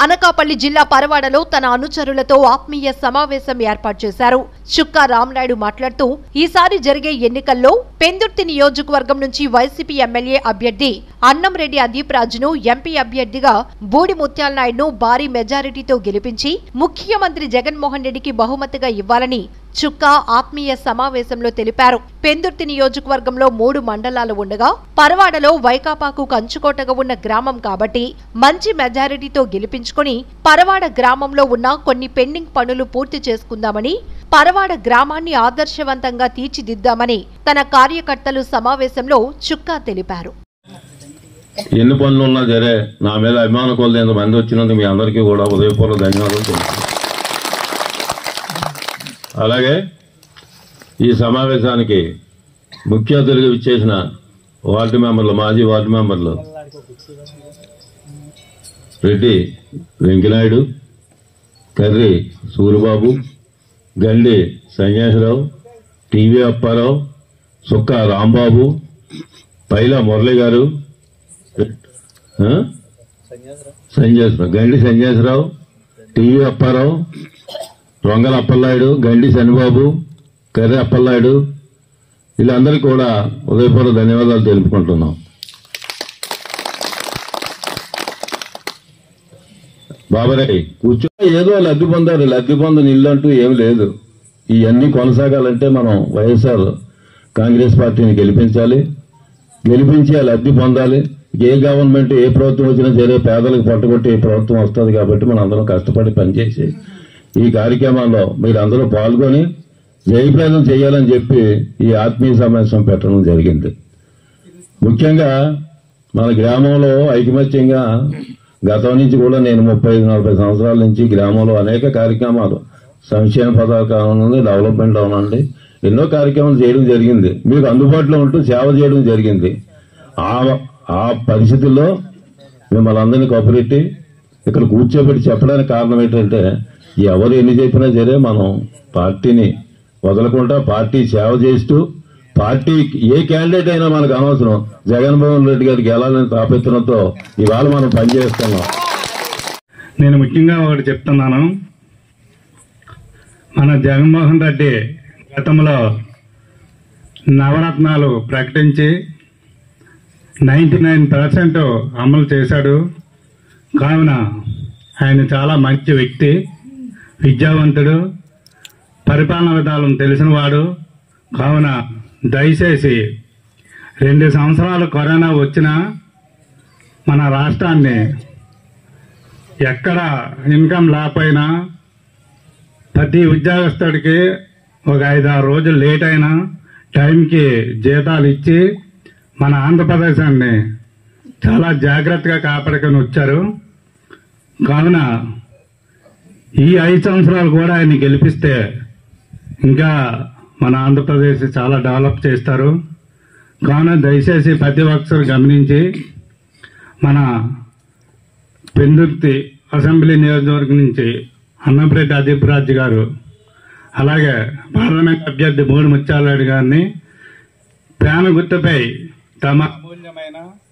అనకాపల్లి జిల్లా పరవాడలో తన అనుచరులతో ఆత్మీయ సమావేశం ఏర్పాటు చేశారు. చుక్కా రామనాయుడు మాట్లాడుతూ ఈసారి జరిగే ఎన్నికల్లో పెందుర్తి నియోజకవర్గం నుంచి వైసీపీ ఎమ్మెల్యే అభ్యర్థి అన్నంరెడ్డి అదీప్ రాజును, ఎంపీ అభ్యర్థిగా బూడి ముత్యాల నాయుడును భారీ మెజారిటీతో గెలిపించి ముఖ్యమంత్రి జగన్మోహన్ రెడ్డికి బహుమతిగా ఇవ్వాలని చుక్కా ఆత్మీయ సమావేశంలో తెలిపారు. పెందుర్తి నియోజకవర్గంలో 3 మండలాలు ఉండగా పరవాడలో వైకాపాకు కంచుకోటగా ఉన్న గ్రామం కాబట్టి మంచి మెజారిటీతో గెలిపించుకుని పరవాడ గ్రామంలో ఉన్న కొన్ని పెండింగ్ పనులు పూర్తి చేసుకుందామని, పరవాడ గ్రామాన్ని ఆదర్శవంతంగా తీర్చిదిద్దామని తన కార్యకర్తలు సమావేశంలో చుక్కా తెలిపారు. ఎన్ని పనులున్నా సరే నా మీద అభిమాన కొలది ఎంతమంది వచ్చినందుకు మీ అందరికీ కూడా ఉదయపూర్వక ధన్యవాదాలు తెలుసు. అలాగే ఈ సమావేశానికి ముఖ్య అతిథిగా విచ్చేసిన వార్డు మెంబర్లు, మాజీ వార్డు మెంబర్లు రెడ్డి వెంకనాయుడు, కర్రి సూరిబాబు, గండి సన్యాసరావు, టీవీ అప్పారావు, సుక్కా రాంబాబు, పైలా మురళి గారు, గండి సన్యాసరావు, టీవీ అప్పారావు, రొంగల అప్పలనాయుడు, గండి శనిబాబు, కర్రి అప్పలనాయుడు, వీళ్ళందరికీ కూడా ఉదయపూర్వక ధన్యవాదాలు తెలుపుకుంటున్నాం. బాబారాయ్ కూర్చో, ఏదో లబ్ధి పొందారు, లబ్ధి పొందని ఇల్లు అంటూ ఏమి లేదు. ఇవన్నీ కొనసాగాలంటే మనం వైఎస్ఆర్ కాంగ్రెస్ పార్టీని గెలిపించాలి, గెలిపించి ఆ లబ్ధి పొందాలి. ఏ గవర్నమెంట్ ఏ ప్రభుత్వం వచ్చినా సరే పేదలకు పట్టుకొట్టి ఏ ప్రభుత్వం వస్తుంది కాబట్టి మనం అందరం కష్టపడి పనిచేసి ఈ కార్యక్రమాల్లో మీరందరూ పాల్గొని జయప్రదం చేయాలని చెప్పి ఈ ఆత్మీయ సమావేశం పెట్టడం జరిగింది. ముఖ్యంగా మన గ్రామంలో ఐకమత్యంగా గతం నుంచి కూడా నేను 35-40 సంవత్సరాల నుంచి గ్రామంలో అనేక కార్యక్రమాలు, సంక్షేమ పథకాలు అవనండి, డెవలప్మెంట్ అవనండి, ఎన్నో కార్యక్రమాలు చేయడం జరిగింది. మీకు అందుబాటులో ఉంటూ సేవ చేయడం జరిగింది. ఆ పరిస్థితుల్లో మిమ్మల్ని అందరినీ కోపరెట్టి ఇక్కడ కూర్చోబెట్టి చెప్పడానికి కారణం ఏంటంటే ఎవరు ఎన్ని చెప్పినా సరే మనం పార్టీని వదలకుండా పార్టీ సేవ చేస్తూ, పార్టీ ఏ క్యాండిడేట్ అయినా మనకు అనవసరం, జగన్మోహన్ రెడ్డి గారికి గెలాలని తాపెత్తడంతో ఇవాళ మనం పనిచేస్తున్నాం. నేను ముఖ్యంగా ఒకటి చెప్తున్నాను. మన జగన్మోహన్ రెడ్డి గతంలో నవరత్నాలు ప్రకటించి 99% అమలు చేశాడు. కావున ఆయన చాలా మంచి వ్యక్తి, విద్యావంతుడు, పరిపాలన విధానం తెలిసినవాడు. కావున దయచేసి 2 సంవత్సరాలు కరోనా వచ్చినా మన రాష్ట్రాన్ని ఎక్కడ ఇన్కమ్ లేకపోయినా ప్రతి ఉద్యోగస్తుడికి ఒక 5-6 రోజులు లేట్ అయినా టైంకి జీతాలు ఇచ్చి మన ఆంధ్రప్రదేశాన్ని చాలా జాగ్రత్తగా కాపాడుకొని వచ్చారు. కావున ఈ 5 సంవత్సరాలు కూడా ఆయన గెలిపిస్తే ఇంకా మన ఆంధ్రప్రదేశ్ చాలా డెవలప్ చేస్తారు. కావున దయచేసి ప్రతి ఒక్కరు గమనించి మన పెందుర్తి అసెంబ్లీ నియోజకవర్గం నుంచి అన్నంరెడ్డి అదీప్ రాజు గారు, అలాగే పార్లమెంట్ అభ్యర్థి బూడి ముత్యాల నాయుడు గారిని ప్రేమ గుర్తుపై తమ అమూల్యమైన